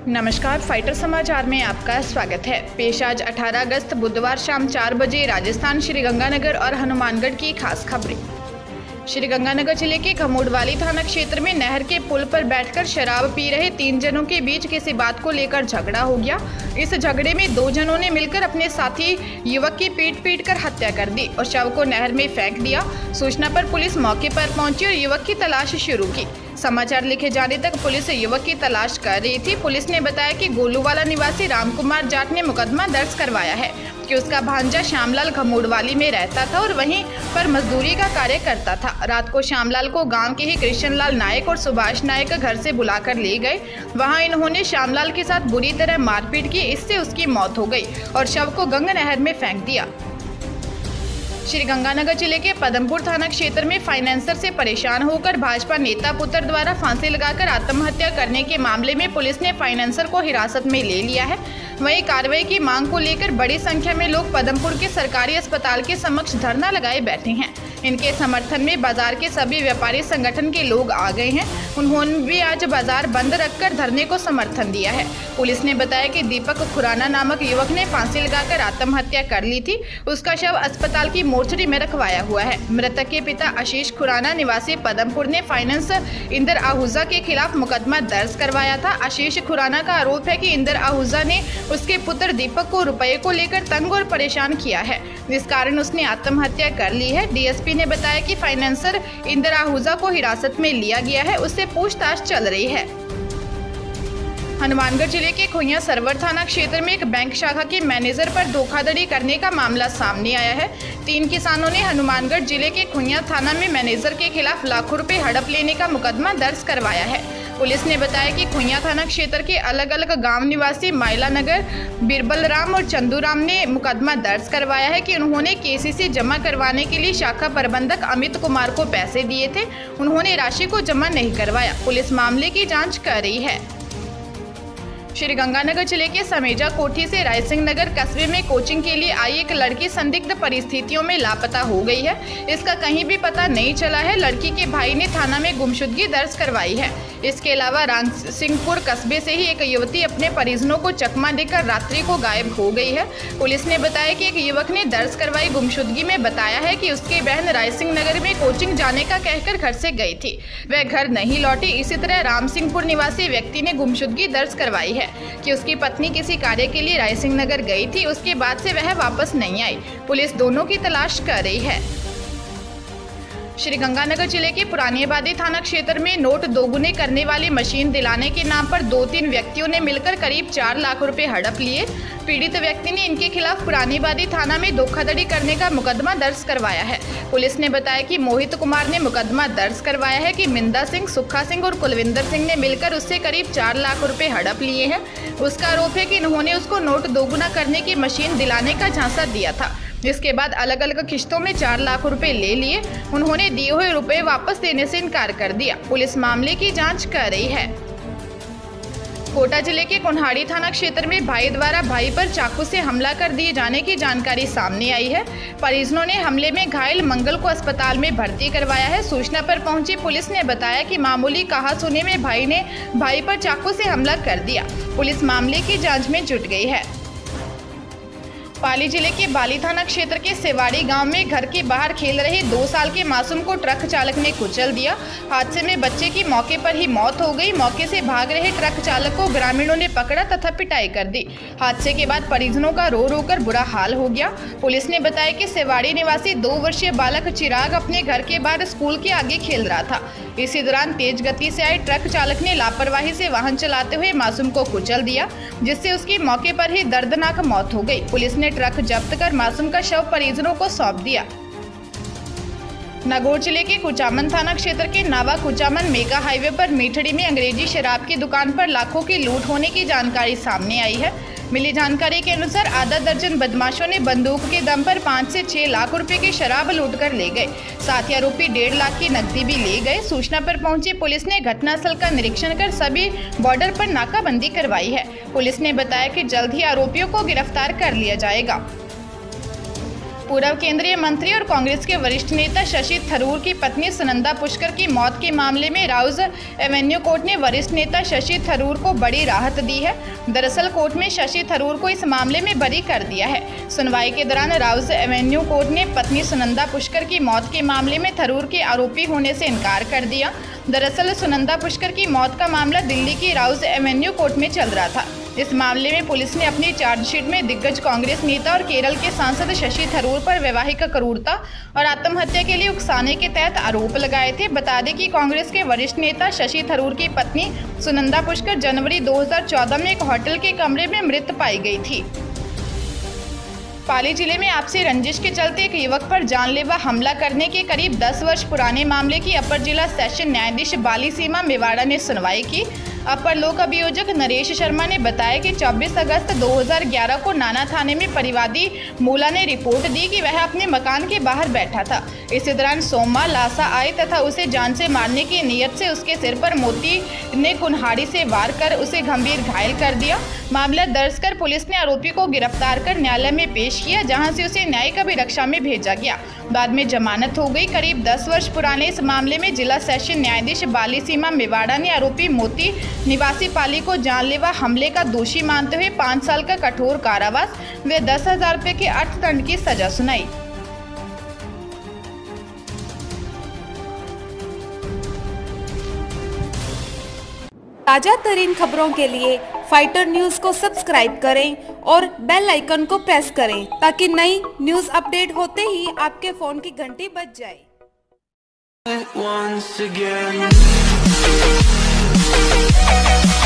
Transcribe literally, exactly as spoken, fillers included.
नमस्कार, फाइटर समाचार में आपका स्वागत है। पेश आज अठारह अगस्त बुधवार शाम चार बजे राजस्थान श्रीगंगानगर और हनुमानगढ़ की खास खबरें। श्रीगंगानगर जिले के खमोडवाली थाना क्षेत्र में नहर के पुल पर बैठकर शराब पी रहे तीन जनों के बीच किसी बात को लेकर झगड़ा हो गया। इस झगड़े में दो जनों ने मिलकर अपने साथी युवक की पीट पीट कर हत्या कर दी और शव को नहर में फेंक दिया। सूचना पर पुलिस मौके पर पहुंची और युवक की तलाश शुरू की। समाचार लिखे जाने तक पुलिस युवक की तलाश कर रही थी। पुलिस ने बताया कि गोलूवाला निवासी रामकुमार जाट ने मुकदमा दर्ज करवाया है कि उसका भांजा श्यामलाल खमोडवाली में रहता था और वहीं पर मजदूरी का कार्य करता था। रात को श्यामलाल को गांव के ही कृष्णलाल नायक और सुभाष नायक घर से बुलाकर ले गए। वहां इन्होंने श्यामलाल के साथ बुरी तरह मारपीट की। इससे उसकी मौत हो गई और शव को गंगा नहर में फेंक दिया। श्रीगंगानगर जिले के पदमपुर थाना क्षेत्र में फाइनेंसर से परेशान होकर भाजपा नेता पुत्र द्वारा फांसी लगाकर आत्महत्या करने के मामले में पुलिस ने फाइनेंसर को हिरासत में ले लिया है। वहीं कार्रवाई की मांग को लेकर बड़ी संख्या में लोग पदमपुर के सरकारी अस्पताल के समक्ष धरना लगाए बैठे हैं। इनके समर्थन में बाजार के सभी व्यापारी संगठन के लोग आ गए हैं। उन्होंने भी आज बाजार बंद रखकर धरने को समर्थन दिया है। पुलिस ने बताया कि दीपक खुराना नामक युवक ने फांसी लगाकर आत्महत्या कर ली थी। उसका शव अस्पताल की मोर्चरी में रखवाया हुआ है। मृतक के पिता आशीष खुराना निवासी पदमपुर ने फाइनेंस इंदर आहूजा के खिलाफ मुकदमा दर्ज करवाया था। आशीष खुराना का आरोप है कि इंदर आहूजा ने उसके पुत्र दीपक को रुपए को लेकर तंग और परेशान किया है, जिस कारण उसने आत्महत्या कर ली है। डीएसपी ने बताया कि फाइनेंसर इंदर आहूजा को हिरासत में लिया गया है, उससे पूछताछ चल रही है। हनुमानगढ़ जिले के खोइया सरवर थाना क्षेत्र में एक बैंक शाखा के मैनेजर पर धोखाधड़ी करने का मामला सामने आया है। तीन किसानों ने हनुमानगढ़ जिले के खोइया थाना में मैनेजर के खिलाफ लाखों रुपए हड़प लेने का मुकदमा दर्ज करवाया है। पुलिस ने बताया कि खोइया थाना क्षेत्र के अलग अलग गांव निवासी माइला नगर, बिरबल राम और चंदूराम ने मुकदमा दर्ज करवाया है कि उन्होंने केसीसी जमा करवाने के लिए शाखा प्रबंधक अमित कुमार को पैसे दिए थे। उन्होंने राशि को जमा नहीं करवाया। पुलिस मामले की जाँच कर रही है। श्रीगंगानगर जिले के समेजा कोठी से रायसिंह नगर कस्बे में कोचिंग के लिए आई एक लड़की संदिग्ध परिस्थितियों में लापता हो गई है। इसका कहीं भी पता नहीं चला है। लड़की के भाई ने थाना में गुमशुदगी दर्ज करवाई है। इसके अलावा रामसिंहपुर कस्बे से ही एक युवती अपने परिजनों को चकमा देकर रात्रि को गायब हो गई है। पुलिस ने बताया कि एक युवक ने दर्ज करवाई गुमशुदगी में बताया है कि उसकी बहन रायसिंह नगर में कोचिंग जाने का कहकर घर से गई थी, वह घर नहीं लौटी। इसी तरह रामसिंहपुर निवासी व्यक्ति ने गुमशुदगी दर्ज करवाई है कि उसकी पत्नी किसी कार्य के लिए रायसिंह नगर गई थी, उसके बाद से वह वापस नहीं आई। पुलिस दोनों की तलाश कर रही है। श्रीगंगानगर जिले के पुरानी आबादी थाना क्षेत्र में नोट दोगुने करने वाली मशीन दिलाने के नाम पर दो तीन व्यक्तियों ने मिलकर करीब चार लाख रुपए हड़प लिए। पीड़ित व्यक्ति ने इनके खिलाफ पुरानी आबादी थाना में धोखाधड़ी करने का मुकदमा दर्ज करवाया है। पुलिस ने बताया कि मोहित कुमार ने मुकदमा दर्ज करवाया है कि मिंदा सिंह, सुखा सिंह और कुलविंदर सिंह ने मिलकर उससे करीब चार लाख रुपए हड़प लिए हैं। उसका आरोप है कि इन्होंने उसको नोट दोगुना करने की मशीन दिलाने का झांसा दिया था, जिसके बाद अलग अलग किश्तों में चार लाख रुपए ले लिए। उन्होंने दिए हुए रुपए वापस देने से इनकार कर दिया। पुलिस मामले की जांच कर रही है। कोटा जिले के कोन्हाड़ी थाना क्षेत्र में भाई द्वारा भाई पर चाकू से हमला कर दिए जाने की जानकारी सामने आई है। परिजनों ने हमले में घायल मंगल को अस्पताल में भर्ती करवाया है। सूचना पर पहुंची पुलिस ने बताया कि मामूली कहा सुने में भाई ने भाई पर चाकू से हमला कर दिया। पुलिस मामले की जाँच में जुट गई है। पाली जिले के बाली थाना क्षेत्र के सेवाड़ी गांव में घर के बाहर खेल रहे दो साल के मासूम को ट्रक चालक ने कुचल दिया। हादसे में बच्चे की मौके पर ही मौत हो गई। मौके से भाग रहे ट्रक चालक को ग्रामीणों ने पकड़ा तथा पिटाई कर दी। हादसे के बाद परिजनों का रो रो कर बुरा हाल हो गया। पुलिस ने बताया कि सेवाड़ी निवासी दो वर्षीय बालक चिराग अपने घर के बाहर स्कूल के आगे खेल रहा था। इसी दौरान तेज गति से आए ट्रक चालक ने लापरवाही से वाहन चलाते हुए मासूम को कुचल दिया, जिससे उसकी मौके पर ही दर्दनाक मौत हो गई। पुलिस ने ट्रक जब्त कर मासूम का शव परिजनों को सौंप दिया। नागौर जिले के कुचामन थाना क्षेत्र के नावा कुचामन मेगा हाईवे पर मीठड़ी में अंग्रेजी शराब की दुकान पर लाखों की लूट होने की जानकारी सामने आई है। मिली जानकारी के अनुसार आधा दर्जन बदमाशों ने बंदूक के दम पर पाँच से छह लाख रुपए की शराब लूट कर ले गए। साथ ही आरोपी डेढ़ लाख की नकदी भी ले गए। सूचना पर पहुंची पुलिस ने घटनास्थल का निरीक्षण कर सभी बॉर्डर पर नाकाबंदी करवाई है। पुलिस ने बताया कि जल्द ही आरोपियों को गिरफ्तार कर लिया जाएगा। पूर्व केंद्रीय मंत्री और कांग्रेस के वरिष्ठ नेता शशि थरूर की पत्नी सुनंदा पुष्कर की मौत के मामले में राउज एवेन्यू कोर्ट ने वरिष्ठ नेता शशि थरूर को बड़ी राहत दी है। दरअसल कोर्ट में शशि थरूर को इस मामले में बरी कर दिया है। सुनवाई के दौरान राउज एवेन्यू कोर्ट ने पत्नी सुनंदा पुष्कर की मौत के मामले में थरूर के आरोपी होने से इनकार कर दिया। दरअसल सुनंदा पुष्कर की मौत का मामला दिल्ली की राउज एवेन्यू कोर्ट में चल रहा था। इस मामले में पुलिस ने अपनी चार्जशीट में दिग्गज कांग्रेस नेता और केरल के सांसद शशि थरूर पर वैवाहिक क्रूरता और आत्महत्या के लिए उकसाने के तहत आरोप लगाए थे। बता दें कि कांग्रेस के वरिष्ठ नेता शशि थरूर की पत्नी सुनंदा पुष्कर जनवरी दो हज़ार चौदह में एक होटल के कमरे में मृत पाई गई थी। पाली जिले में आपसी रंजिश के चलते एक युवक पर जानलेवा हमला करने के करीब दस वर्ष पुराने मामले की अपर जिला सेशन न्यायाधीश बाली सीमा मेवाड़ा ने सुनवाई की। अपर लोक अभियोजक नरेश शर्मा ने बताया कि चौबीस अगस्त दो हज़ार ग्यारह को नाना थाने में परिवादी मूला ने रिपोर्ट दी कि वह अपने मकान के बाहर बैठा था। इसी दौरान सोमा लासा आई तथा उसे जान से मारने की नीयत से उसके सिर पर मोती ने कुल्हाड़ी से वार कर उसे गंभीर घायल कर दिया। मामला दर्ज कर पुलिस ने आरोपी को गिरफ्तार कर न्यायालय में पेश किया, जहां से उसे न्यायिक अभिरक्षा में भेजा गया। बाद में जमानत हो गई। करीब दस वर्ष पुराने इस मामले में जिला सेशन न्यायाधीश बाली सीमा मेवाड़ा ने आरोपी मोती निवासी पाली को जानलेवा हमले का दोषी मानते हुए पाँच साल का कठोर कारावास व दस हजार रुपये के अर्थदंड की सजा सुनाई। ताजा तरीन खबरों के लिए फाइटर न्यूज को सब्सक्राइब करें और बेल आइकन को प्रेस करें ताकि नई न्यूज अपडेट होते ही आपके फोन की घंटी बज जाए। Once again